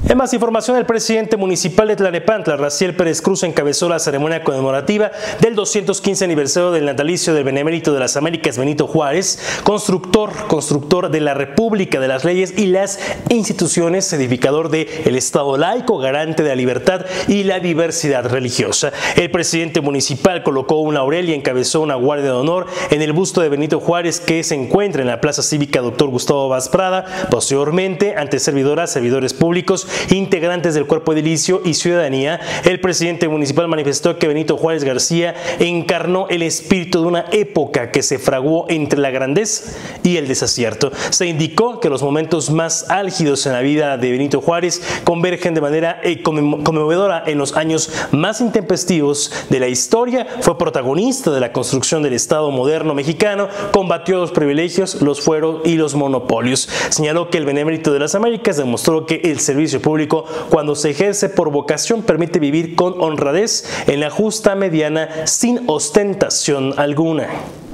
En más información, el presidente municipal de Tlalnepantla, Raciel Pérez Cruz, encabezó la ceremonia conmemorativa del 215 aniversario del natalicio del Benemérito de las Américas Benito Juárez, constructor de la República, de las leyes y las instituciones, edificador del Estado laico, garante de la libertad y la diversidad religiosa. El presidente municipal colocó una laurel y encabezó una guardia de honor en el busto de Benito Juárez que se encuentra en la Plaza Cívica Dr. Gustavo Vaz Prada. Posteriormente, ante servidores públicos, integrantes del cuerpo edilicio y ciudadanía, el presidente municipal manifestó que Benito Juárez García encarnó el espíritu de una época que se fraguó entre la grandeza y el desacierto. Se indicó que los momentos más álgidos en la vida de Benito Juárez convergen de manera conmovedora en los años más intempestivos de la historia. Fue protagonista de la construcción del Estado moderno mexicano, combatió los privilegios, los fueros y los monopolios. Señaló que el Benemérito de las Américas demostró que el servicio público, cuando se ejerce por vocación, permite vivir con honradez en la justa mediana sin ostentación alguna.